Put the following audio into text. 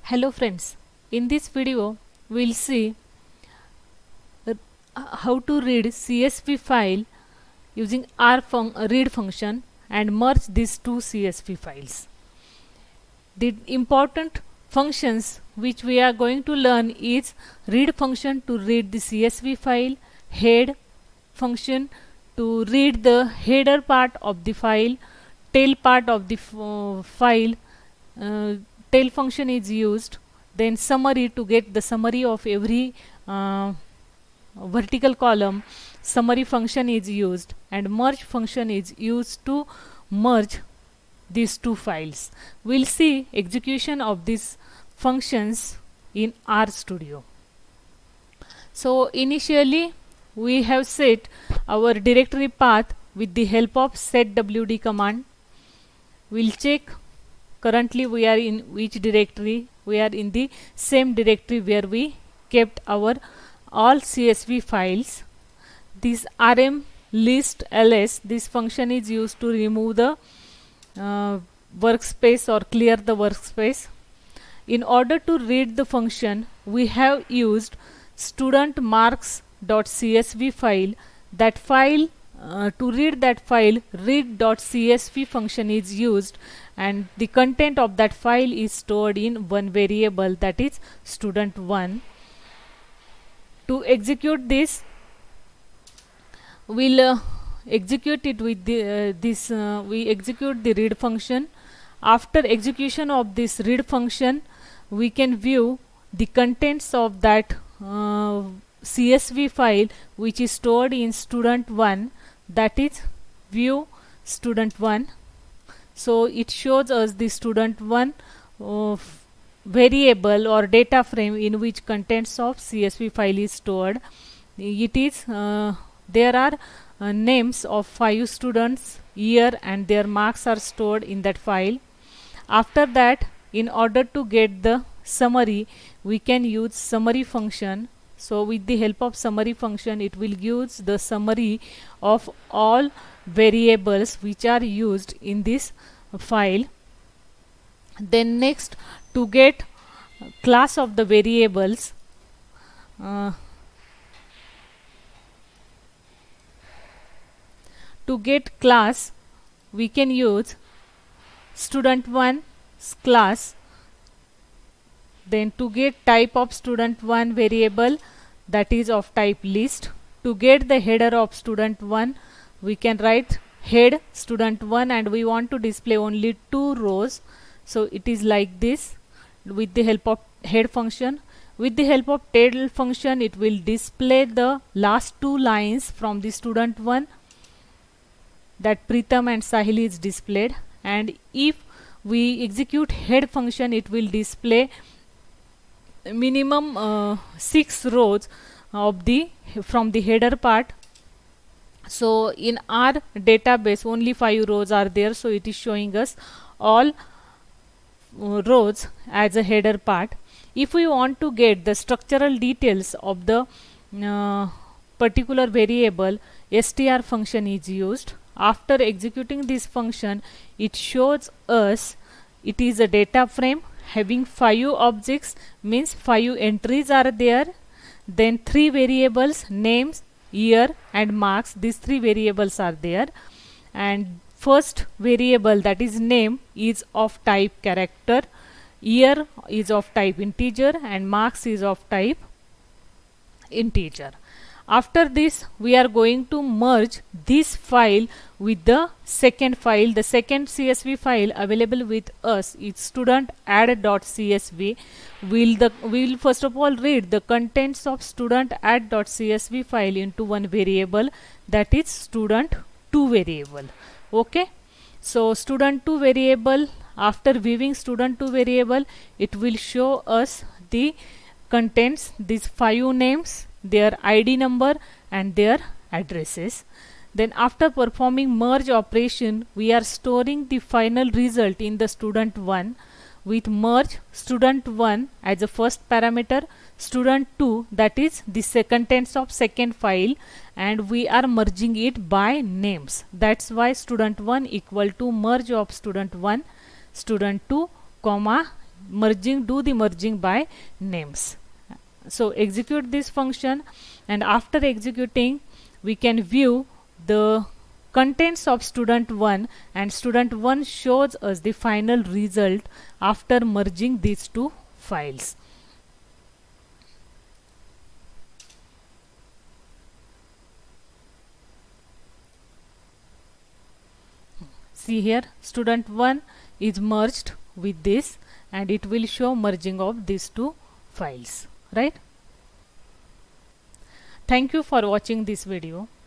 Hello friends, in this video we'll see how to read CSV file using read function and merge these two CSV files. The important functions which we are going to learn is read function to read the CSV file, head function to read the header part of the file, tail part of the file. Tail function is used, then summary to get the summary of every vertical column. Summary function is used, and merge function is used to merge these two files. We'll see execution of these functions in RStudio. So initially we have set our directory path with the help of setwd command. We'll check currently we are in which directory. We are in the same directory where we kept our all CSV files. This rm list ls, this function is used to remove the workspace or clear the workspace. In order to read the function, we have used studentmarks.csv file. That file, to read that file, read.csv function is used, and the content of that file is stored in one variable, that is student1. To execute this, we'll execute it with the we execute the read function. After execution of this read function, we can view the contents of that CSV file which is stored in student1, that is view student1. So it shows us the student1 variable or data frame in which contents of CSV file is stored. It is there are names of 5 students, year, and their marks are stored in that file. After that, in order to get the summary, we can use summary function. So with the help of summary function, it will use the summary of all variables which are used in this file. Then next, to get class of the variables, to get class, we can use student1 class. Then to get type of student1 variable, that is of type list. To get the header of student1, we can write head student1, and we want to display only 2 rows. So it is like this with the help of head function. With the help of tail function, it will display the last 2 lines from the student1, that Pritam and Sahil is displayed. And if we execute head function, it will display minimum 6 rows of the from the header part. So in our database only 5 rows are there, so it is showing us all rows as a header part. If we want to get the structural details of the particular variable, str function is used. After executing this function, it shows us it is a data frame having 5 objects, means 5 entries are there. Then 3 variables, names, year, and marks. These 3 variables are there, and first variable, that is name, is of type character, year is of type integer, and marks is of type integer. After this, we are going to merge this file with the second file. The second CSV file available with us is studentadd.csv. We'll first of all read the contents of studentadd.csv file into one variable, that is student2 variable. Okay, so student2 variable, after viewing student2 variable, it will show us the contents, these 5 names, their ID number, and their addresses. Then after performing merge operation, we are storing the final result in the student1 with merge student1 as a first parameter, student2, that is the contents of second file, and we are merging it by names. That's why student1 equal to merge of student1 student2 comma do the merging by names. So execute this function, and after executing we can view the contents of student1, and student1 shows us the final result after merging these two files. See here, student1 is merged with this, and it will show merging of these two files, right? Thank you for watching this video.